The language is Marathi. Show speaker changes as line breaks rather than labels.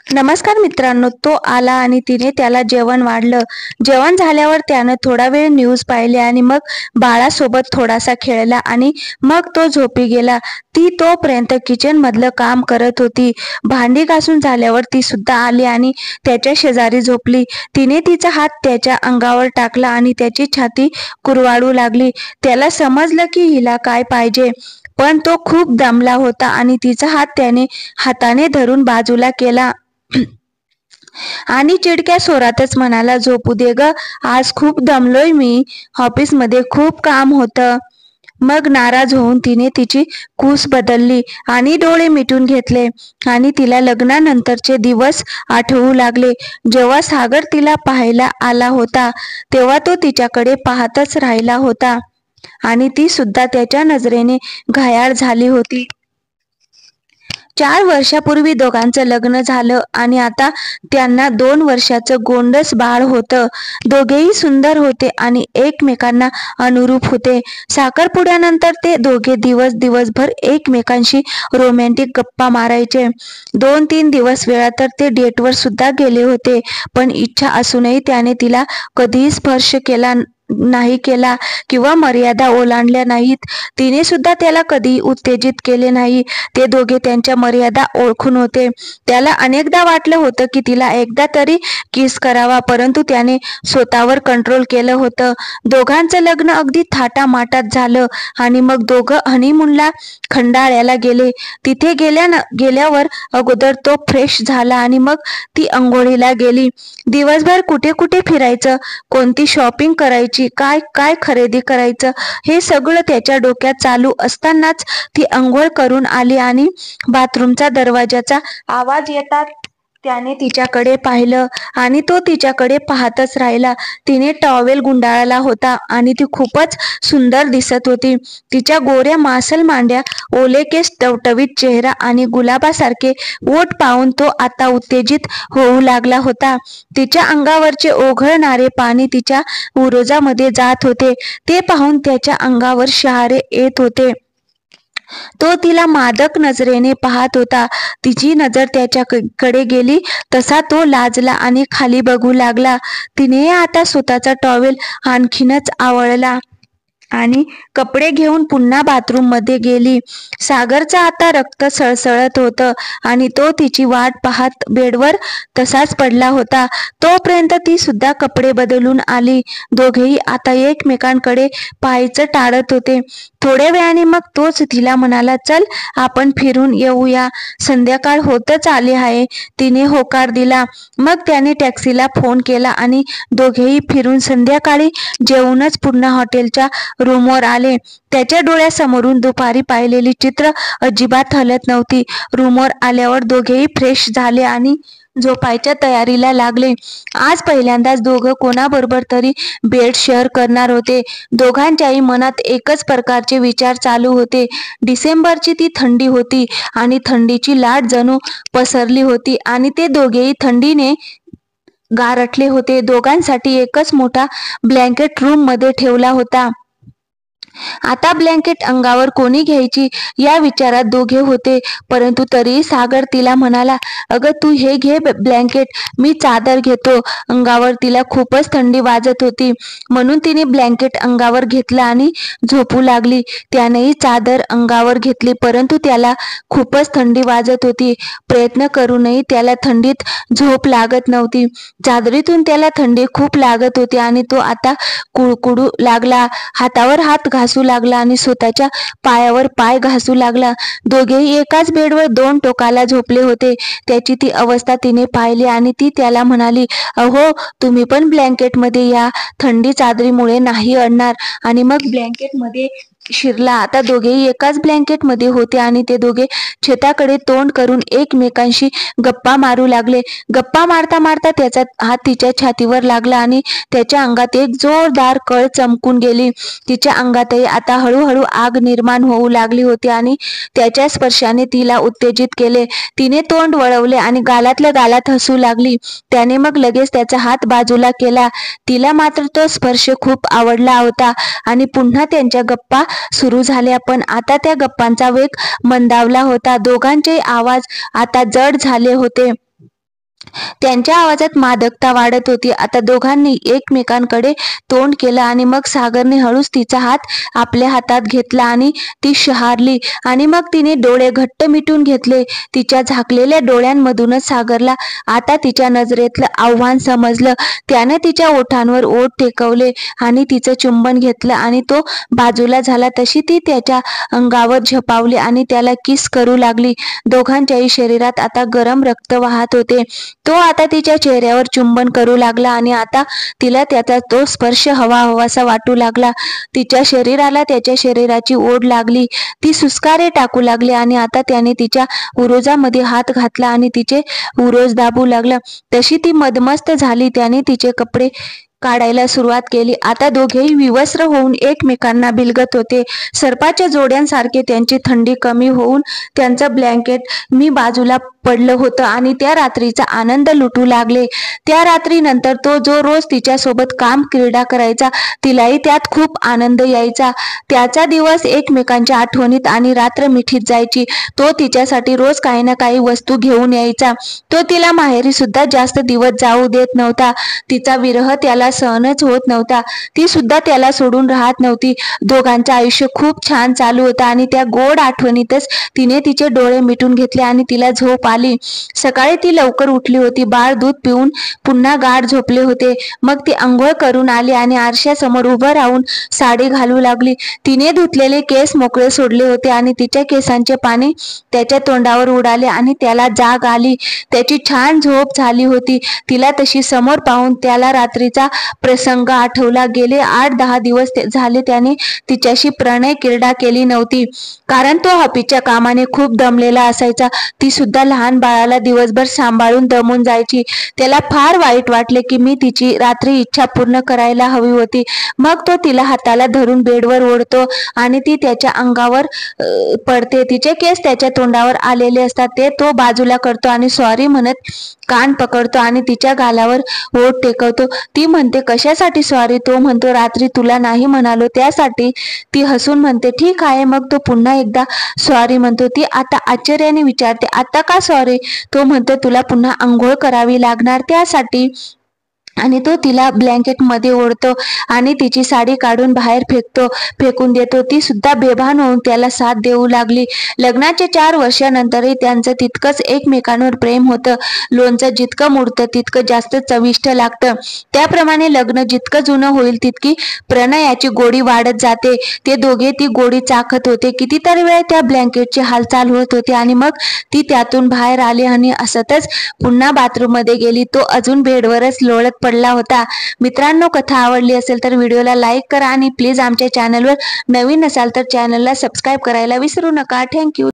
नमस्कार मित्रांनो, तो आला आणि तिने त्याला जेवण वाढलं. जेवण झाल्यावर त्यानं थोडा वेळ न्यूज पाहिले आणि मग बाळासोबत थोडासा खेळला आणि मग तो झोपी गेला. ती तोपर्यंत किचन मधलं काम करत होती. भांडी घासून झाल्यावर ती सुद्धा आली आणि त्याच्या शेजारी झोपली. तिने तिचा हात त्याच्या अंगावर टाकला आणि त्याची छाती कुरवाडू लागली. त्याला समजलं की हिला काय पाहिजे, पण तो खूप दमला होता आणि तिचा हात त्याने हाताने धरून बाजूला केला आणि चिडक्या स्वरातच म्हणाला, झोपू दे ग, आज खूप दमलोय मी, ऑफिसमध्ये खूप काम होतं. मग नाराज होऊन तिने तिची कूस बदलली आणि डोळे मिटून घेतले आणि तिला लग्नानंतरचे दिवस आठवू लागले. जेव्हा सागर तिला पाहायला आला होता तेव्हा तो तिच्याकडे पाहतच राहिला होता आणि ती सुद्धा त्याच्या नजरेने घायाळ झाली होती. 4 वर्षापूर्वी दोघांचं लग्न झालं आणि आता त्यांना 2 वर्षाचं गोंडस बाळ होतं. दोघेही सुंदर होते आणि एकमेकांना अनुरूप होते. साखरपुड्यानंतर ते दोघे दिवसभर एकमेकांशी रोमॅन्टिक गप्पा मारायचे. 2-3 दिवस वेळा तर ते डेटवर सुद्धा गेले होते. पण इच्छा असूनही त्याने तिला कधीही स्पर्श नाही केला किंवा मर्यादा ओलांडल्या नाहीत. तिने सुद्धा त्याला कधीही उत्तेजित केले नाही. ते दोघे त्यांच्या मर्यादा ओळखून होते. त्याला अनेकदा वाटलं होतं की तिला एकदा तरी किस करावा, परंतु त्याने स्वतःवर कंट्रोल केलं होतं. दोघांचं लग्न अगदी थाटामाटात झालं आणि मग दोघं हनीमूनला खंडाळ्याला गेले. तिथे गेल्यावर अगोदर तो फ्रेश झाला आणि मग ती अंघोळीला गेली. दिवसभर कुठे कुठे फिरायचं, कोणती शॉपिंग करायची, काय खरेदी करायचं, हे सगळं त्याच्या डोक्यात चालू असतानाच ती अंघोळ करून आली आणि बाथरूमचा दरवाजाचा आवाज येतात त्याने तिच्याकडे पाहिलं आणि तो तिच्याकडे पाहतच राहिला. तिने टॉवेल गुंडाळला होता आणि ती खूपच सुंदर दिसत होती. तिच्या गोऱ्या मासल मांड्या, ओले केस, टवटवीत चेहरा आणि गुलाबासारखे ओठ पाहून तो आता उत्तेजित होऊ लागला होता. तिच्या अंगावरचे ओघळणारे पाणी तिच्या उरोजामध्ये जात होते. ते पाहून त्याच्या अंगावर शहारे येत होते. तो तिला मादक नजरेने पाहत होता. तिची नजर त्याच्याकडे गेली तसा तो लाजला आणि खाली बघू लागला. तिने आता स्वतःचा टॉवेल आणखीनच आवळला आणि कपडे घेऊन पुन्हा बाथरूम मध्ये गेली. सागरचं आता रक्त सळसळत होतं आणि तो तिची वाट पाहत बेडवर तसाच पडला होता. तोपर्यंत ती सुद्धा कपडे बदलून आली. दोघेही आता एकमेकांकडे पाहायचं टाळत होते. थोड्या वेळाने मग तोच तिला म्हणाला, चल आपण फिरून येऊया, संध्याकाळ होतच आली आहे. तिने होकार दिला. मग त्याने टॅक्सीला फोन केला आणि दोघेही फिरून संध्याकाळी जेवूनच पुन्हा हॉटेलच्या रूमवर आले. त्याच्या डोळ्यासमोरून दुपारी पाहिलेली चित्र अजिबात हलत नव्हती. रूमवर आल्यावर दोघेही फ्रेश झाले आणि झोपायच्या तयारीला लागले. आज पहिल्यांदाच दोघं कोणाबरोबर तरी बेड शेअर करणार होते. दोघांच्याही मनात एकच प्रकारचे विचार चालू होते. डिसेंबरची ती थंडी होती आणि थंडीची लाट जणू पसरली होती आणि ते दोघेही थंडीने गारठले होते. दोघांसाठी एकच मोठा ब्लँकेट रूम मध्ये ठेवला होता. आता ब्लँकेट अंगावर कोणी घ्यायची या विचारात दोघे होते. परंतु तरीही सागर तिला म्हणाला, अगं तू हे घे ब्लँकेट, मी चादर घेतो. अंगावर तिला खूपच थंडी वाजत होती म्हणून तिने ब्लँकेट अंगावर घेतला आणि झोपू लागली. त्यानेही चादर अंगावर घेतली, परंतु त्याला खूपच थंडी वाजत होती. प्रयत्न करूनही त्याला थंडीत झोप लागत नव्हती. चादरीतून त्याला थंडी खूप लागत होती आणि तो आता कुडकुडू लागला. हातावर हात घासू लागला आणि स्वतःच्या पायावर पाय घासू लागला. दोघेही एकाच बेडवर 2 टोकाला झोपले होते. त्याची ती अवस्था तिने पाहिली आणि ती त्याला म्हणाली, अहो तुम्ही पण ब्लँकेट मध्ये या, थंडी चादरीमुळे नाही अडणार. आणि मग ब्लँकेट मध्ये शिरला. आता दोघेही एकाच ब्लँकेट मध्ये होते आणि ते दोघे छताकडे तोंड करून एकमेकांशी गप्पा मारू लागले. गप्पा मारता मारता त्याचा हात तिच्या छातीवर लागला आणि त्याच्या अंगात एक जोरदार कळ चमकून गेली. तिच्या अंगातही आता हळूहळू आग निर्माण होऊ लागली होती आणि त्याच्या स्पर्शाने तिला उत्तेजित केले. तिने तोंड वळवले आणि गालातल्या गालात हसू लागली. त्याने मग लगेच त्याचा हात बाजूला केला. तिला मात्र तो स्पर्श खूप आवडला होता आणि पुन्हा त्यांच्या गप्पा सुरू झाल्या. पण आता त्या गप्पांचा वेग मंदावला होता. दोघांचे आवाज आता जड झाले होते. त्यांच्या आवाजात मादकता वाढत होती. आता दोघांनी एकमेकांकडे तोंड केलं आणि मग सागरने हळूच तिचा हात आपल्या हातात घेतला आणि ती शहारली आणि मग तिने डोळे घट्ट मिटून घेतले. तिच्या झाकलेल्या डोळ्यांमधूनच सागरला आता तिच्या नजरेतलं आव्हान समजलं. त्याने तिच्या ओठांवर ओठ टेकवले आणि तिचं चुंबन घेतलं आणि तो बाजूला झाला तशी ती त्याच्या अंगावर झपावली आणि त्याला किस करू लागली. दोघांच्याही शरीरात आता गरम रक्त वाहत होते. तो आता तिच्या चेहऱ्यावर चुंबन करू लागला आणि आता तिला त्याचा तो स्पर्श हवाहवासा वाटू लागला. तिच्या शरीराला त्याच्या शरीराची ओढ लागली. ती सुस्कारे टाकू लागली आणि आता त्याने तिच्या उरोजामध्ये हात घातला आणि तिचे उरोज दाबू लागला. तशी ती मदमस्त झाली. त्याने तिचे कपडे काढायला सुरुवात केली. आता दोघेही विवस्त्र होऊन एकमेकांना बिलगत होते. सर्पाच्या जोड्यांसारखे त्यांची थंडी कमी होऊन त्यांचं ब्लँकेट मी बाजूला पडलं होतं आणि त्या रात्रीचा आनंद लुटू लागले. त्या रात्रीनंतर तो जो रोज तिच्यासोबत काम क्रीडा करायचा तिलाही त्यात खूप आनंद यायचा. त्याचा दिवस एकमेकांच्या आठवणीत आणि रात्र मिठीत जायची. तो तिच्यासाठी रोज काही ना काही वस्तू घेऊन यायचा. तो तिला माहेरी सुद्धा जास्त दिवस जाऊ देत नव्हता. तिचा विरह त्याला सहनच होत नव्हता. ती सुद्धा त्याला सोडून राहत नव्हती. दोघांचं आयुष्य खूप छान चालू होतं आणि त्या गोड आठवणीतच तिने तिचे डोळे मिटून घेतले आणि तिला झोप आली. सकाळी ती लवकर उठली होती. बाळ दूध पिऊन पुन्हा गाढ झोपले होते. मग ती आंघोळ करून आली आणि आरशासमोर उभं राहून साडी घालू लागली. तिने धुतलेले केस मोकळे सोडले होते आणि तिच्या केसांचे पाणी त्याच्या तोंडावर उडाले आणि त्याला जाग आली. त्याची छान झोप झाली होती. तिला तशी समोर पाहून त्याला रात्रीचा प्रसंग आठवला. गेले 8-10 दिवस झाले त्याने तिच्याशी प्रणय क्रीडा केली नव्हती, कारण तो ऑफिसच्या कामाने खूप दमलेला असायचा. ती सुद्धा लहान बाळाला दिवसभर सांभाळून दमून जायची. त्याला फार वाईट वाटले की मी तिची रात्री इच्छा पूर्ण करायला हवी होती. मग तो तिला हाताला धरून बेडवर ओढतो आणि ती त्याच्या अंगावर पडते. तिचे केस त्याच्या तोंडावर आलेले असतात ते तो बाजूला करतो आणि सॉरी म्हणत कान पकडतो आणि तिच्या गालावर ओठ टेकवतो. ती म्हणते कशासाठी सॉरी? तो म्हणतो रात्री तुला नाही म्हणालो त्यासाठी. ती हसून म्हणते ठीक आहे. मग तो पुन्हा एकदा सॉरी म्हणतो. ती आता आश्चर्याने विचारते आता का सॉरी? तो म्हणतो तुला पुन्हा आंघोळ करावी लागणार त्यासाठी. आणि तो तिला ब्लँकेटमध्ये ओढतो आणि तिची साडी काढून बाहेर फेकून देतो. ती सुद्धा बेभान होऊन त्याला साथ देऊ लागली. लग्नाच्या 4 वर्षानंतरही त्यांचं तितकंच एकमेकांवर प्रेम होतं. लोणचं जितकं मुडतं तितकं जास्त चविष्ट लागतं. त्याप्रमाणे लग्न जितकं जुनं होईल तितकी प्रणयाची गोडी वाढत जाते. ते दोघे ती गोडी चाखत होते. कितीतरी वेळ त्या ब्लँकेटची हालचाल होत होती आणि मग ती त्यातून बाहेर आली आणि असतच पुन्हा बाथरूममध्ये गेली. तो अजून बेडवरच लोळत पडला होता. मित्रांनो, कथा आवडली असेल तर व्हिडिओला लाईक करा आणि प्लीज आमच्या चॅनलवर नवीन असाल तर चॅनलला सबस्क्राईब करायला विसरू नका. थँक्यू.